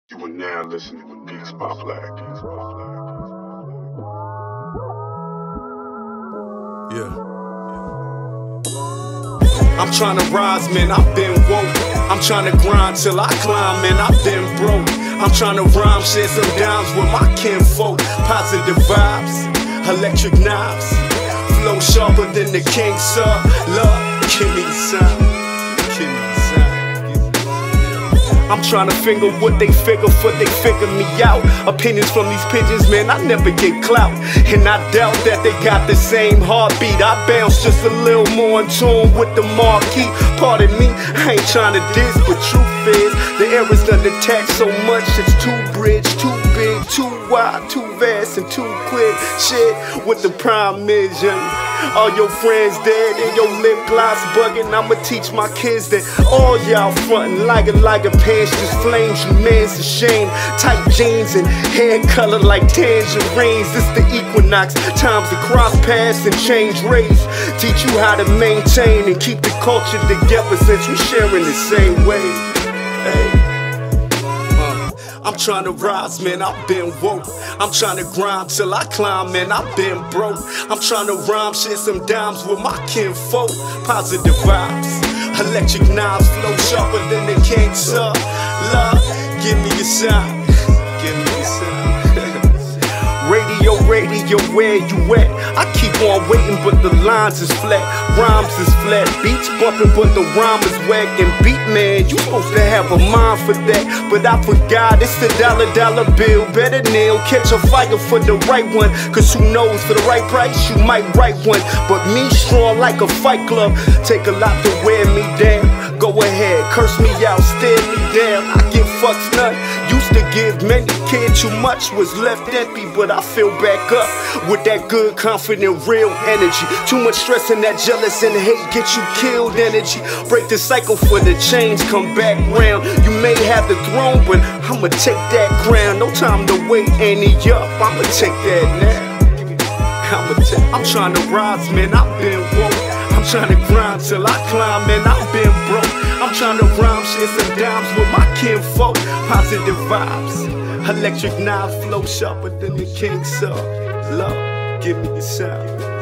You are now listening to Beats by Black. Yeah. I'm tryna rise, man, I've been woke. I'm tryna grind till I climb, man, I've been broke. I'm tryna rhyme, share some dimes with my kinfolk. Positive vibes, electric knives. Flow sharper than the king, sir. Love, give me the sound. Give me the sound. I'm tryna finger what they figure for they figure me out. Opinions from these pigeons, man, I never get clout. And I doubt that they got the same heartbeat. I bounce just a little more in tune with the marquee. Pardon me, I ain't tryna diss, but truth is the era's done attacked so much. It's too bridge, too big, too wide, too vast, and too quick. Shit, what the prime is, young. All your friends dead and your lip gloss bugging. I'ma teach my kids that all y'all frontin' like a pants just flames. You man's a shame. Tight jeans and hair color like tangerines. This the equinox, times to cross paths and change race. Teach you how to maintain and keep the culture together since we sharing the same way. Hey. I'm tryna rise, man, I've been woke. I'm tryna grind till I climb, man, I've been broke. I'm tryna rhyme, share some dimes with my kinfolk. Positive vibes, electric knives, flow sharper than the king, sir. Love, give me a sign, give me a sign. Radio, where you at? I keep on waiting, but the lines is flat, rhymes is flat, beats bumping, but the rhyme is whack. And beat man, you supposed to have a mind for that, but I forgot it's the dollar bill. Better nail, catch a fighter for the right one, cause who knows, for the right price you might write one. But me strong like a fight club, take a lot to wear me down. Go ahead, curse me out, stare me down. I give fucks none. Used to give many, kid too much, was left empty, but I feel back up with that good, confident, real energy. Too much stress and that jealous and hate get you killed energy. Break the cycle for the change, come back round. You may have the throne, but I'ma take that crown. No time to wait, any up, I'ma take that now. I'm tryna rise, man, I've been woke. I'm tryna grind till I climb, man, I've been broke. I'm tryna rhyme, share some dimes with my kinfolk. Positive vibes, electric knives, flow sharper than the king, sir. Love, give me the sound.